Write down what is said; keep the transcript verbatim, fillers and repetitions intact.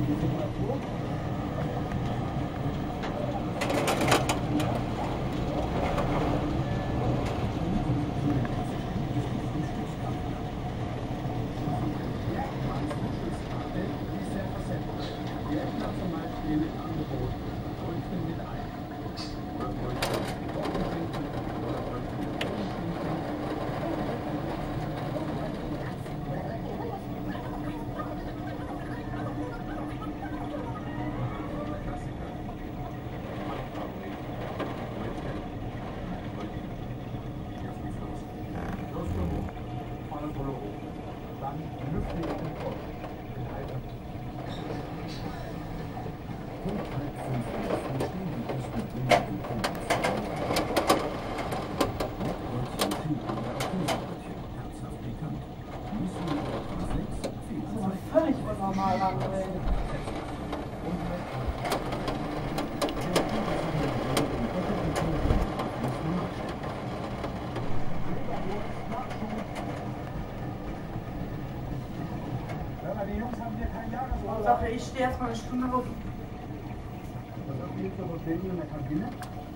Völlig unnormal angeredet. Die Jungs haben hier kein Jahresurlaub. Sache, ich stehe erstmal eine Stunde auf. Was habt ihr für Hotel hier in der Kabine?